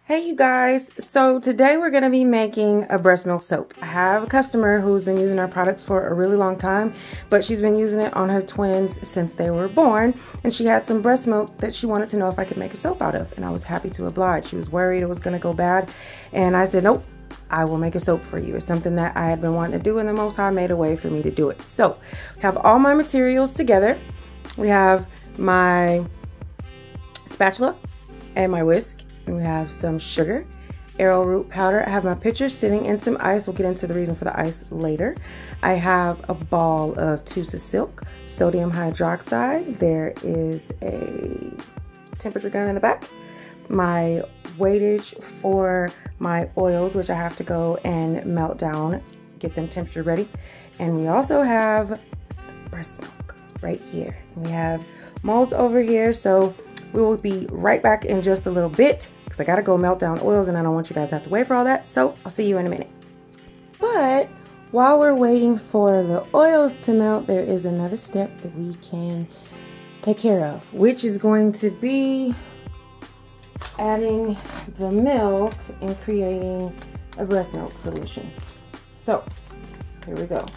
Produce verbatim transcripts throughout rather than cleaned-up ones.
Hey you guys, so today we're going to be making a breast milk soap. I have a customer who's been using our products for a really long time, but she's been using it on her twins since they were born, and she had some breast milk that she wanted to know if I could make a soap out of, and I was happy to oblige. She was worried it was going to go bad, and I said, nope, I will make a soap for you. It's something that I had been wanting to do, and the Most High made a way for me to do it. So, we have all my materials together. We have my spatula and my whisk. We have some sugar, arrowroot powder. I have my pitcher sitting in some ice. We'll get into the reason for the ice later. I have a ball of tussah silk, sodium hydroxide. There is a temperature gun in the back. My weightage for my oils, which I have to go and melt down, get them temperature ready. And we also have breast milk right here. And we have molds over here, so we will be right back in just a little bit because I gotta go melt down oils and I don't want you guys to have to wait for all that. So I'll see you in a minute. But while we're waiting for the oils to melt, there is another step that we can take care of, which is going to be adding the milk and creating a breast milk solution. So here we go.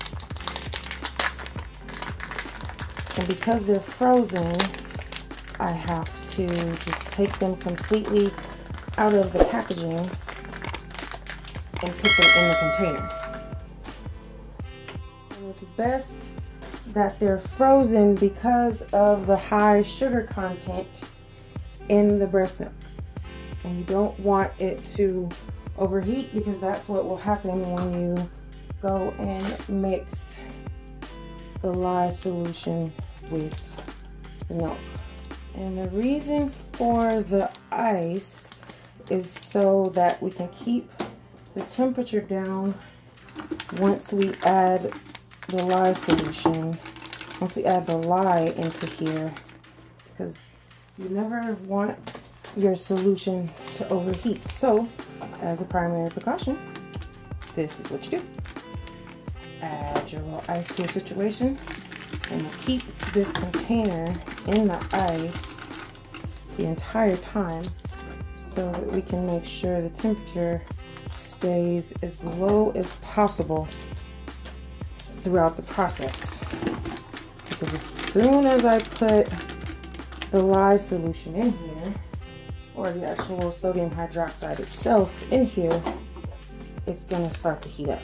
And because they're frozen, I have to just take them completely out of the packaging and put them in the container. And it's best that they're frozen because of the high sugar content in the breast milk. And you don't want it to overheat because that's what will happen when you go and mix the lye solution with the milk. And the reason for the ice is so that we can keep the temperature down once we add the lye solution, once we add the lye into here, because you never want your solution to overheat. So, as a primary precaution, this is what you do. Add your little ice to your situation, and we'll keep this container in the ice the entire time so that we can make sure the temperature stays as low as possible throughout the process. Because as soon as I put the lye solution in here, or the actual sodium hydroxide itself in here, it's going to start to heat up.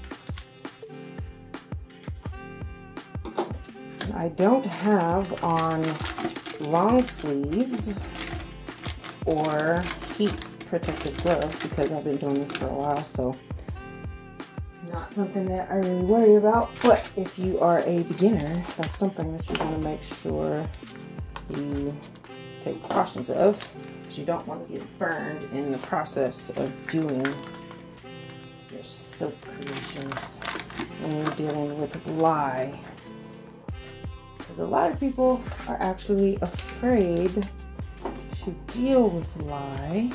I don't have on long sleeves or heat protective gloves because I've been doing this for a while, so it's not something that I really worry about. But if you are a beginner, that's something that you want to make sure you take precautions of, because you don't want to get burned in the process of doing your soap creations when you're dealing with lye. Because a lot of people are actually afraid to deal with lye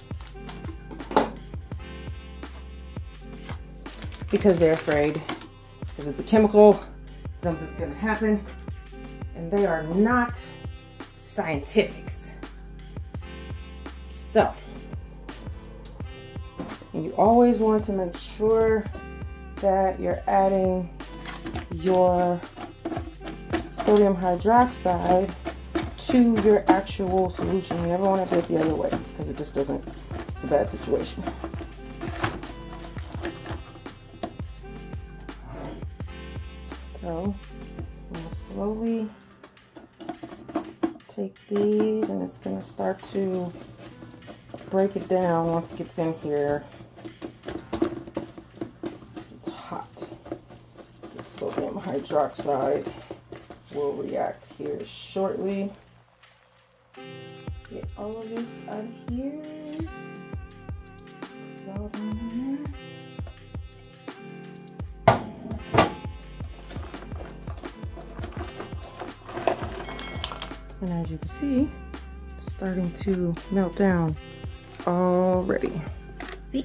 because they're afraid because it's a chemical, something's going to happen, and they are not scientifics. So, you always want to make sure that you're adding your sodium hydroxide to your actual solution. You never want to do it the other way because it just doesn't, it's a bad situation. So I'm going to slowly take these, and it's going to start to break it down once it gets in here. It's hot. The sodium hydroxide will react here shortly. Get all of this out of here. All down there. And as you can see, it's starting to melt down already. See?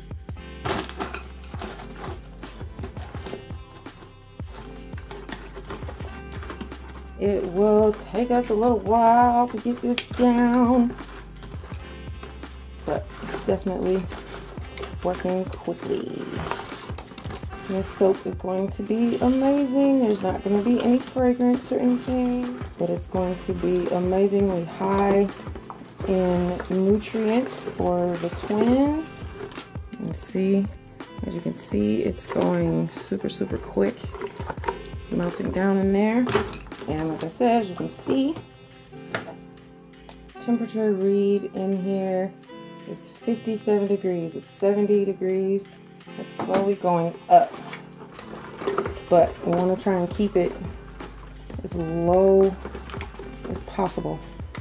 It will take us a little while to get this down, but definitely working quickly. This soap is going to be amazing. There's not going to be any fragrance or anything, but it's going to be amazingly high in nutrients for the twins. And see, as you can see, it's going super, super quick, melting down in there. And like I said, as you can see, temperature read in here is fifty-seven degrees. It's seventy degrees. It's slowly going up, but we want to try and keep it as low as possible.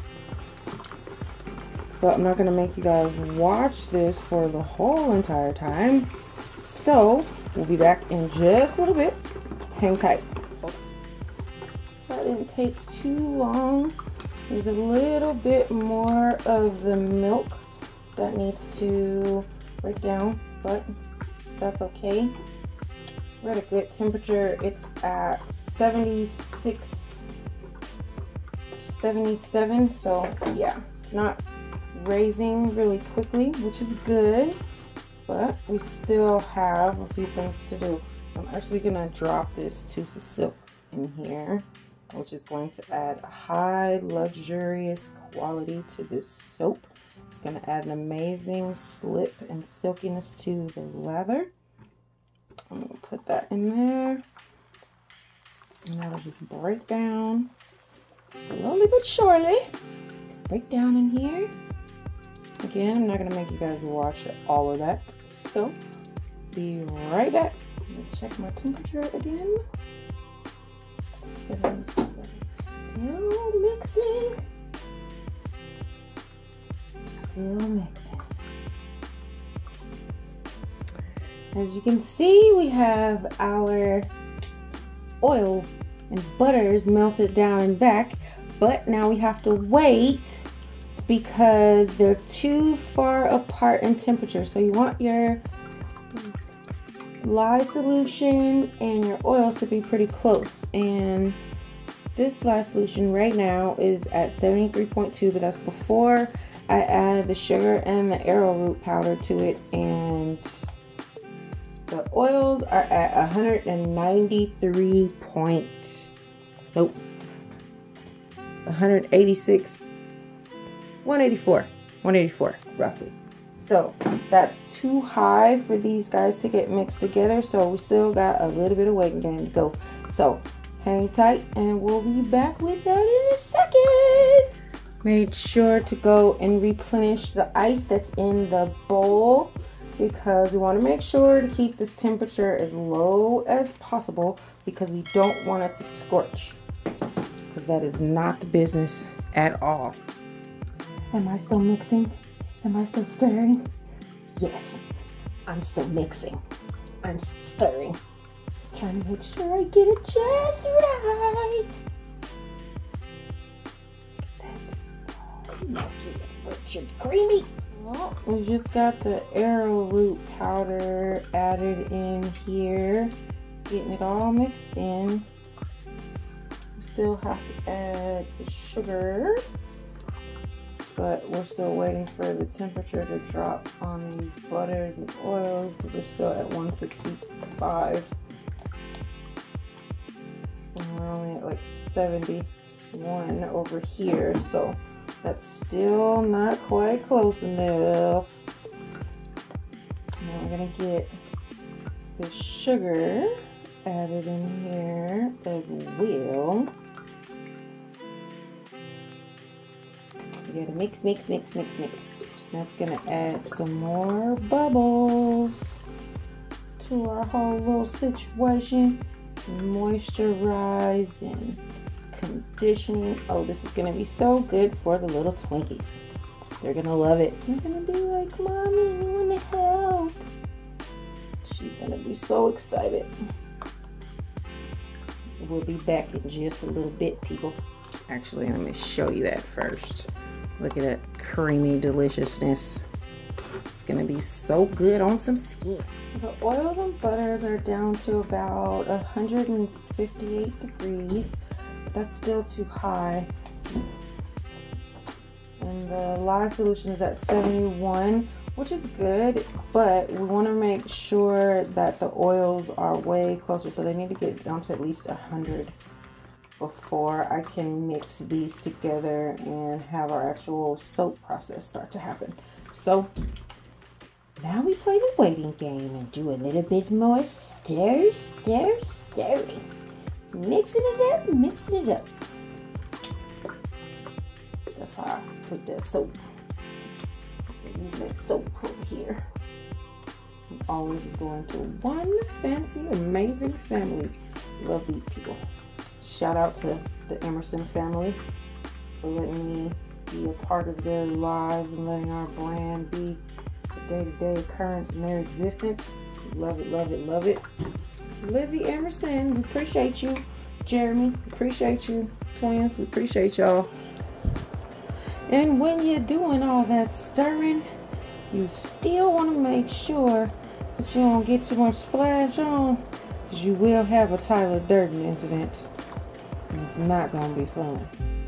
But I'm not going to make you guys watch this for the whole entire time, so we'll be back in just a little bit. Hang tight. So it didn't take too long. There's a little bit more of the milk that needs to break down, but that's okay. We're at a good temperature. It's at seventy-six, seventy-seven, so yeah, it's not raising really quickly, which is good, but we still have a few things to do. I'm actually gonna drop this tussah silk in here, which is going to add a high luxurious quality to this soap. It's going to add an amazing slip and silkiness to the leather. I'm going to put that in there. And that'll just break down slowly but surely. Break down in here. Again, I'm not going to make you guys watch all of that. So, be right back. Let me check my temperature again. seventy-seven. Still mixing. Still mixing. As you can see, we have our oil and butters melted down and back, but now we have to wait because they're too far apart in temperature. So you want your lye solution and your oils to be pretty close, and this lye solution right now is at seventy-three point two, but that's before I added the sugar and the arrowroot powder to it, and the oils are at one hundred ninety-three point, nope, one hundred eighty-six, one eighty-four, one eighty-four roughly. So that's too high for these guys to get mixed together, so we still got a little bit of waiting game to go. So hang tight and we'll be back with that in a second. Made sure to go and replenish the ice that's in the bowl because we want to make sure to keep this temperature as low as possible because we don't want it to scorch, because that is not the business at all. Am I still mixing? Am I still stirring? Yes, I'm still mixing. I'm stirring. Trying to make sure I get it just right. That's creamy. Well, we just got the arrowroot powder added in here. Getting it all mixed in. We still have to add the sugar, but we're still waiting for the temperature to drop on these butters and oils because they're still at one sixty-five. And we're only at like seventy-one over here, so that's still not quite close enough. Now we're gonna get the sugar added in here as well. You gotta mix, mix, mix, mix, mix. That's gonna add some more bubbles to our whole little situation. Moisturize and conditioning. Oh, this is gonna be so good for the little Twinkies. They're gonna love it. They're gonna be like, Mommy, you wanna help? She's gonna be so excited. We'll be back in just a little bit, people. Actually, let me show you that first. Look at that creamy deliciousness. It's gonna be so good on some skin. The oils and butters are down to about one hundred fifty-eight degrees. That's still too high. And the lye solution is at seventy-one. which is good, but we want to make sure that the oils are way closer, so they need to get down to at least one hundred before I can mix these together and have our actual soap process start to happen. So now we play the waiting game and do a little bit more stir, stir, stirring. Mixing it up, mixing it up. That's how I put that soap. Use that soap over here. I'm always going to one fancy, amazing family. Love these people. Shout out to the Emerson family for letting me be a part of their lives and letting our brand be a day-to-day occurrence in their existence. Love it, love it, love it. Lizzie Emerson, we appreciate you. Jeremy, appreciate you. Twins, we appreciate y'all. And when you're doing all that stirring, you still want to make sure that you don't get too much splash on, because you will have a Tyler Durden incident. And it's not going to be fun.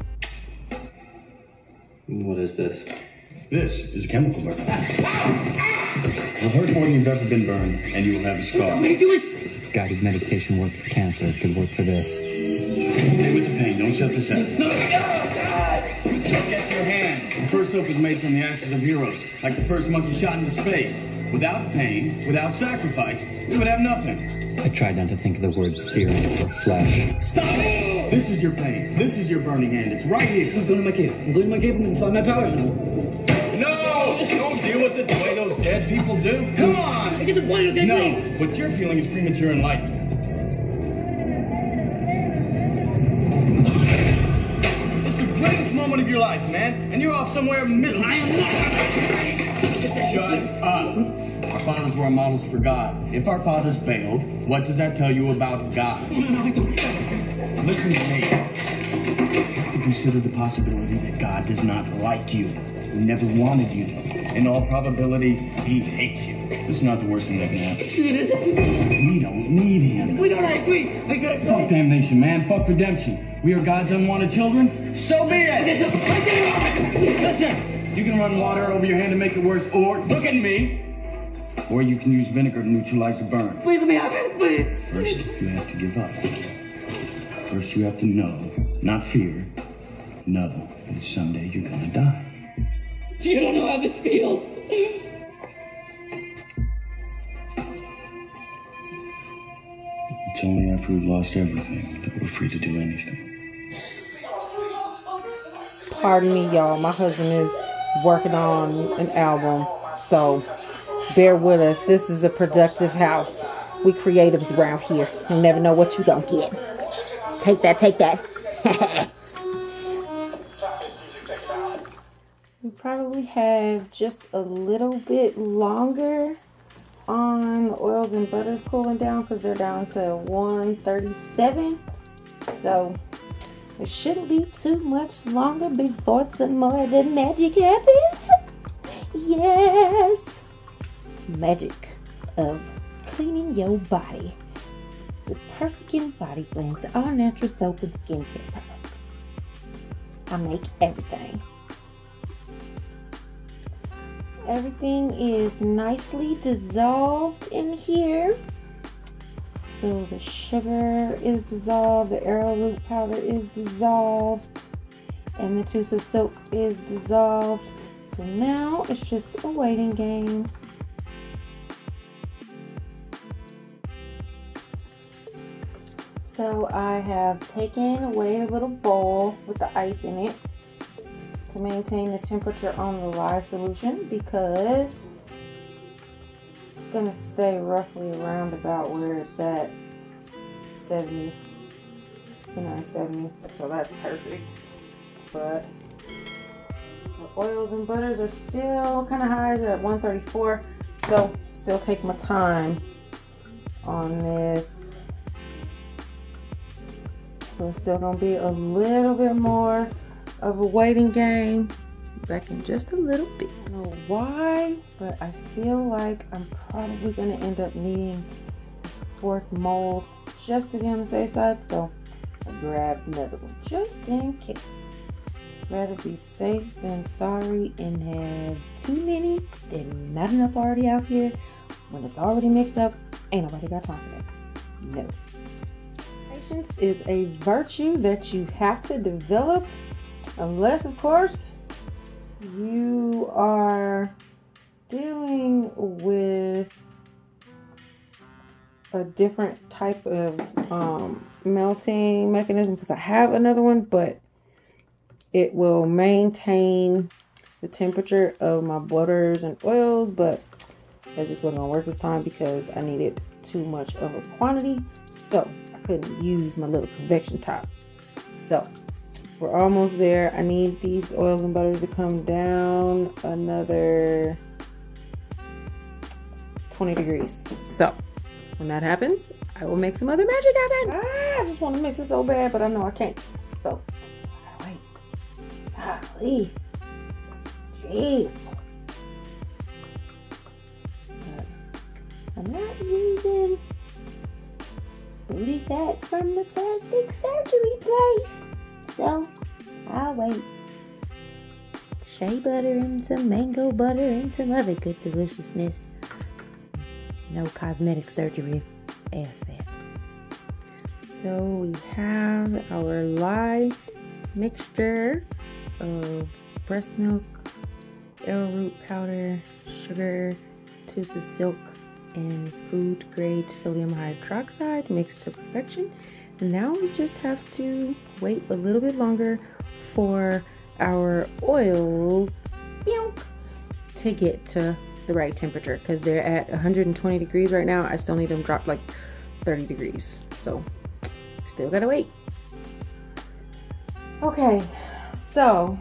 What is this? This is a chemical burn. It'll hurt more than you've ever been burned, and you will have a scar. What are you doing? Guided meditation worked for cancer. It could work for this. Stay with the pain. Don't shut this out. No, no, Look at your hand. The first soap was made from the ashes of heroes, like the first monkey shot into space. Without pain, without sacrifice, we would have nothing. I tried not to think of the word searing or flesh. Stop it! This is your pain. This is your burning hand. It's right here. I'm going to my cave. I'm going to my cave and find my power. No! Don't deal with it the way those dead people do. Come on! I get the point of that. No, what you're feeling is premature enlightenment. It's the greatest moment of your life, man, and you're off somewhere miserable. I am not. Shut up. Our fathers were our models for God. If our fathers failed, what does that tell you about God? Listen to me. You have to consider the possibility that God does not like you. He never wanted you. In all probability, he hates you. This is not the worst thing that can happen. It isn't. We don't need him. We don't agree. I gotta go. Fuck damnation, man. Fuck redemption. We are God's unwanted children. So be it. Listen, you can run water over your hand to make it worse, or look at me. Or you can use vinegar to neutralize the burn. Please let me have it, please. First, you have to give up. First, you have to know, not fear, know that someday you're gonna die. You don't know how this feels. It's only after we've lost everything that we're free to do anything. Pardon me, y'all. My husband is working on an album, so bear with us. This is a productive house. We creatives around here. You never know what you gonna get. Take that, take that. We probably have just a little bit longer on the oils and butters cooling down because they're down to one thirty-seven. So it shouldn't be too much longer before some more of the magic happens. Yes. Magic of cleaning your body with Persican body blends, all natural soap and skincare products. I make everything. Everything is nicely dissolved in here. So the sugar is dissolved, the arrowroot powder is dissolved, and the tussah soap is dissolved. So now it's just a waiting game. So I have taken away a little bowl with the ice in it to maintain the temperature on the live solution, because it's going to stay roughly around about where it's at, seventy, fifty-nine, seventy, so that's perfect. But the oils and butters are still kind of high, they're at one thirty-four, so still take my time on this. So it's still going to be a little bit more of a waiting game. Back in just a little bit. I don't know why, but I feel like I'm probably going to end up needing this fourth mold just to be on the safe side. So I grabbed another one just in case. Rather be safe than sorry and have too many than not enough already out here. When it's already mixed up, ain't nobody got time for that. No. Patience is a virtue that you have to develop, unless, of course, you are dealing with a different type of um, melting mechanism, because I have another one, but it will maintain the temperature of my butters and oils, but that just wasn't gonna work this time because I needed too much of a quantity, so I couldn't use my little convection top. So we're almost there. I need these oils and butters to come down another twenty degrees. So when that happens, I will make some other magic happen. Ah, I just want to mix it so bad, but I know I can't. So I gotta wait. Golly. Jeez. I'm not using booty fat from the plastic surgery place, so I'll wait. Shea butter and some mango butter and some other good deliciousness. No cosmetic surgery ass fat. So we have our lye mixture of breast milk, arrowroot powder, sugar, tussah silk, and food grade sodium hydroxide mixed to perfection. And now we just have to wait a little bit longer for our oils to get to the right temperature, because they're at one hundred twenty degrees right now. I still need them dropped like thirty degrees, so still gotta wait. Okay, so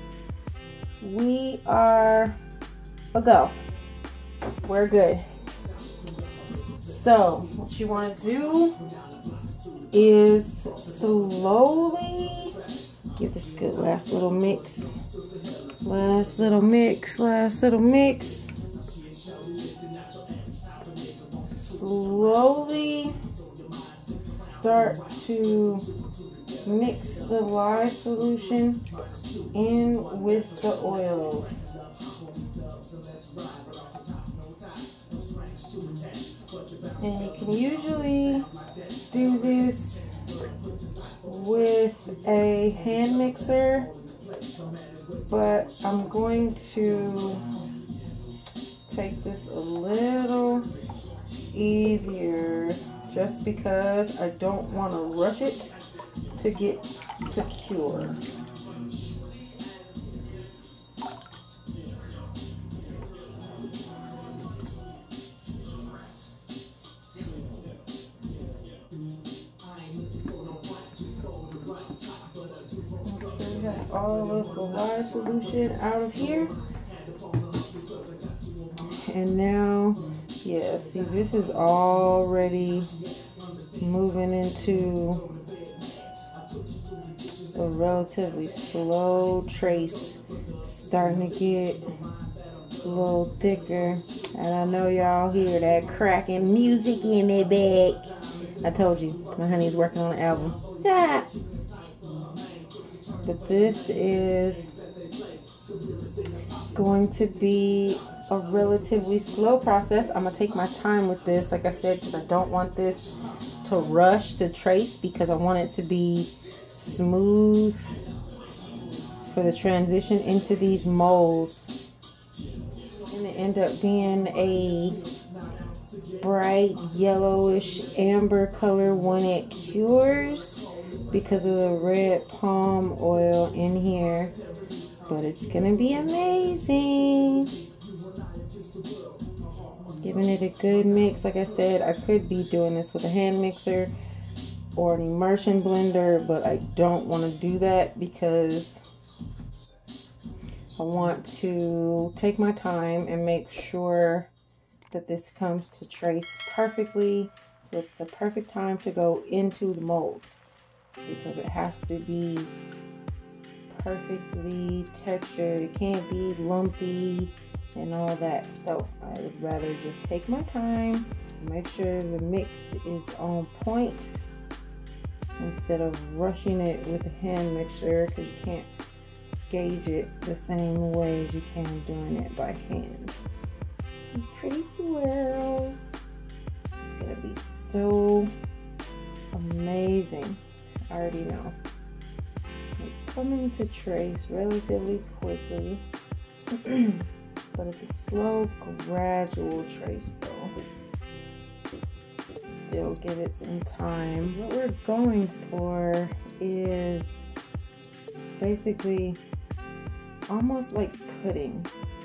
we are a go. We're good. So what you want to do is slowly give this a good last little mix. Last little mix, last little mix. Slowly start to mix the lye solution in with the oils. And you can usually do this with a hand mixer, but I'm going to take this a little easier just because I don't want to rush it to get to cure. All of the lye solution out of here, and now yeah, see, this is already moving into a relatively slow trace, starting to get a little thicker, and I know y'all hear that cracking music in their back. I told you my honey's working on an album. Ah. But this is going to be a relatively slow process. I'm going to take my time with this, like I said, because I don't want this to rush to trace, because I want it to be smooth for the transition into these molds. It's going to end up being a bright yellowish amber color when it cures, because of the red palm oil in here, but it's gonna be amazing. Giving it a good mix. Like I said, I could be doing this with a hand mixer or an immersion blender, but I don't want to do that because I want to take my time and make sure that this comes to trace perfectly, so it's the perfect time to go into the molds, because it has to be perfectly textured. It can't be lumpy and all that. So I would rather just take my time, make sure the mix is on point instead of rushing it with a hand mixer, because you can't gauge it the same way as you can doing it by hand. These pretty swirls. It's gonna be so amazing. I already know. It's coming to trace relatively quickly, but it's a slow, gradual trace though. Still give it some time. What we're going for is basically almost like pudding,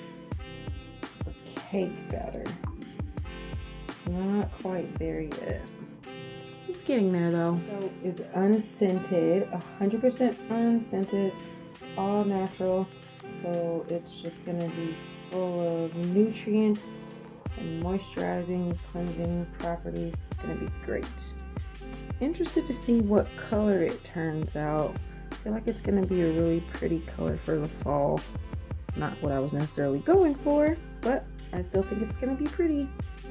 a cake batter. It's not quite there yet. It's getting there though. So it's unscented, one hundred percent unscented, all natural. So it's just gonna be full of nutrients and moisturizing, cleansing properties. It's gonna be great. Interested to see what color it turns out. I feel like it's gonna be a really pretty color for the fall. Not what I was necessarily going for, but I still think it's gonna be pretty.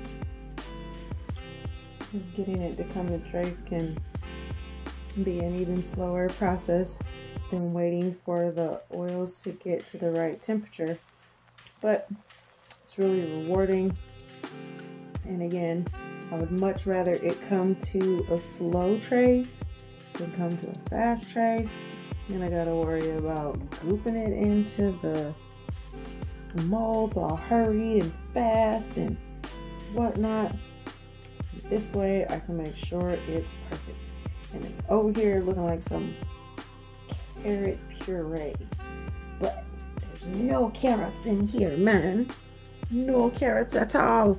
Getting it to come to trace can be an even slower process than waiting for the oils to get to the right temperature, but it's really rewarding. And again, I would much rather it come to a slow trace than come to a fast trace. Then I gotta worry about gooping it into the molds all hurried and fast and whatnot. This way I can make sure it's perfect. And it's over here looking like some carrot puree. But there's no carrots in here, man. No carrots at all.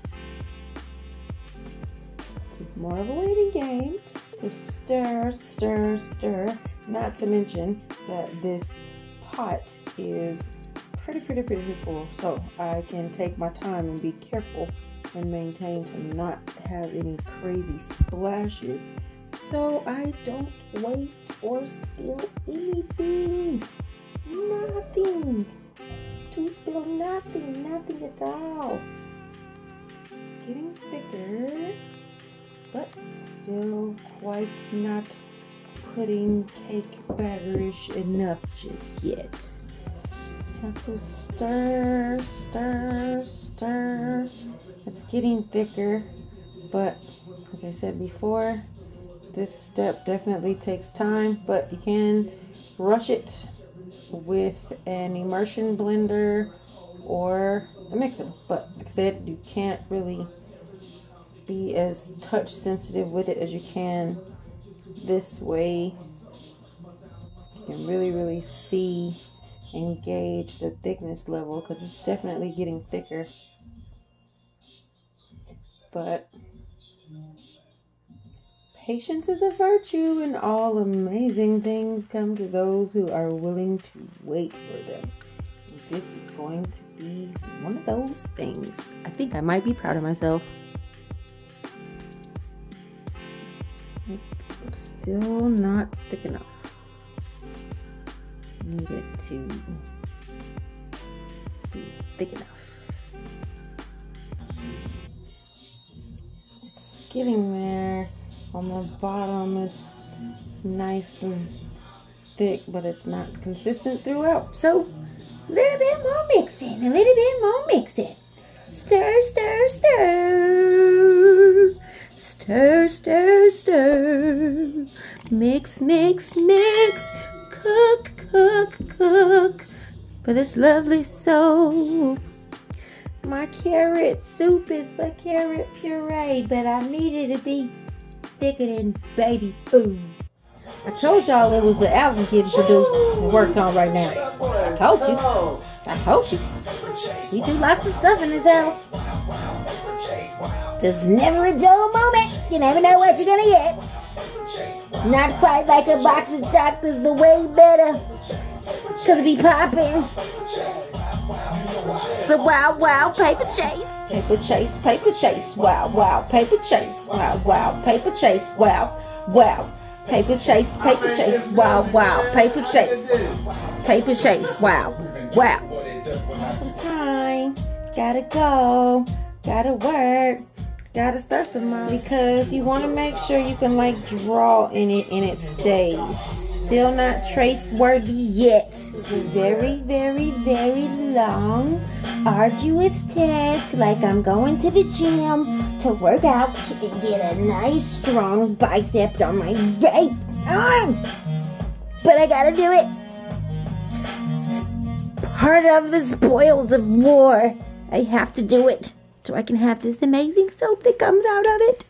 This is more of a waiting game. To stir, stir, stir. Not to mention that this pot is pretty, pretty, pretty full. So I can take my time and be careful and maintain to not have any crazy splashes, so I don't waste or spill anything. Nothing. To spill nothing, nothing at all. It's getting thicker, but still quite not pudding cake batterish enough just yet. Have to stir, stir, stir. It's getting thicker, but like I said before, this step definitely takes time, but you can rush it with an immersion blender or a mixer. But like I said, you can't really be as touch sensitive with it as you can this way. You can really, really see and gauge the thickness level because it's definitely getting thicker. But patience is a virtue, and all amazing things come to those who are willing to wait for them. And this is going to be one of those things. I think I might be proud of myself. Still not thick enough. Need it to be thick enough. Getting there. On the bottom it's nice and thick, but it's not consistent throughout, so a little bit more mixing, a little bit more mixing. Stir, stir, stir, stir, stir, stir, mix, mix, mix, cook, cook, cook for this lovely soul. My carrot soup is the carrot puree, but I need it to be thicker than baby food. I told y'all it was the album getting produced and worked on right now. I told you. I told you. We do lots of stuff in this house. There's never a dull moment. You never know what you're gonna get. Not quite like a box of chocolates, but way better. Cause it be popping. So wow, wow, paper chase. Paper chase, paper chase. Wow, wow, paper chase. Wow, wow, paper chase. Wow, wow. Paper chase, paper chase. Wow, wow, paper chase. Paper chase. Wow, wow. Time. Gotta go. Gotta work. Gotta stir some more because you want to make sure you can like draw in it and it stays. still not traceworthy yet. Very, very, very long, arduous task. Like I'm going to the gym to work out and get a nice, strong bicep on my right arm. But I gotta do it. It's part of the spoils of war. I have to do it so I can have this amazing soap that comes out of it.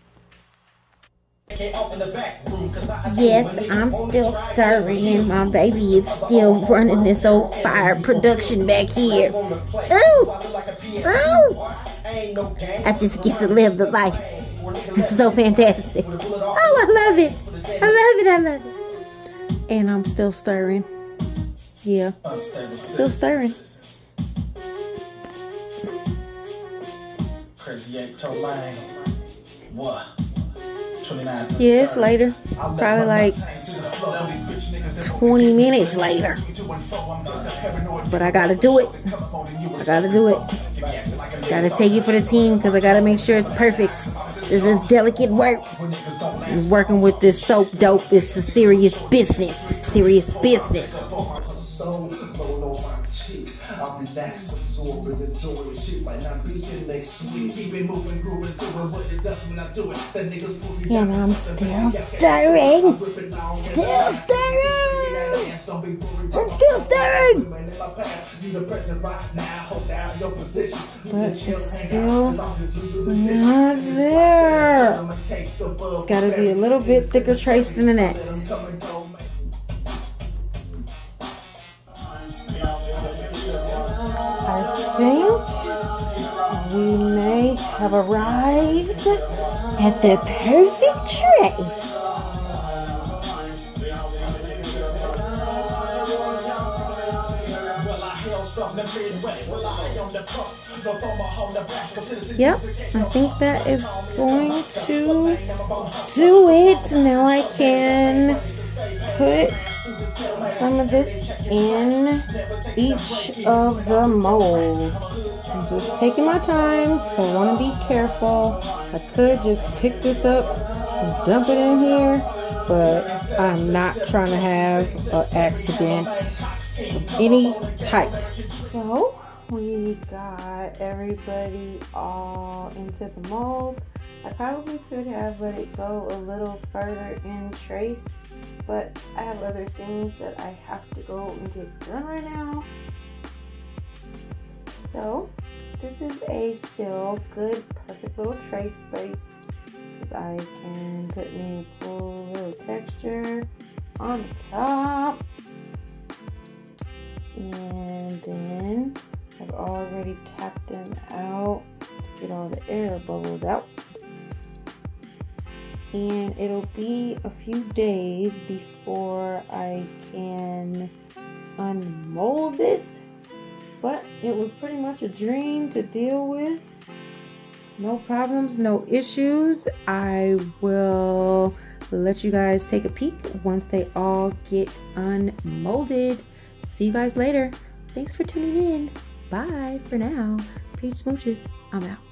Yes, I'm still stirring and my baby is still running this old fire production back here. Ooh! Ooh! I just get to live the life. It's so fantastic. Oh, I love it. I love it, I love it. And I'm still stirring. Yeah. Still stirring. What? Yeah, it's later. Probably like twenty minutes later. But I gotta do it. I gotta do it. Gotta take it for the team because I gotta make sure it's perfect. This is delicate work. And working with this soap dope is a serious business. Serious business. Yeah, I'm still stirring. Still stirring. I'm still stirring. But it's still not there. It's got to be a little bit thicker trace than that. I think we may have arrived at the perfect trace. Yep, I think that is going to do it. Now I can put some of this in each of the molds. I'm just taking my time, so I want to be careful. I could just pick this up and dump it in here, but I'm not trying to have an accident of any type. So we got everybody all into the molds. I probably could have let it go a little further in trace, but I have other things that I have to go and get done right now. So this is a still good, perfect little trace space, because I can put me a cool little texture on the top. And then I've already tapped them out to get all the air bubbled out. And it'll be a few days before I can unmold this, but it was pretty much a dream to deal with. No problems, no issues. I will let you guys take a peek once they all get unmolded. See you guys later. Thanks for tuning in. Bye for now. Peach smooches. I'm out.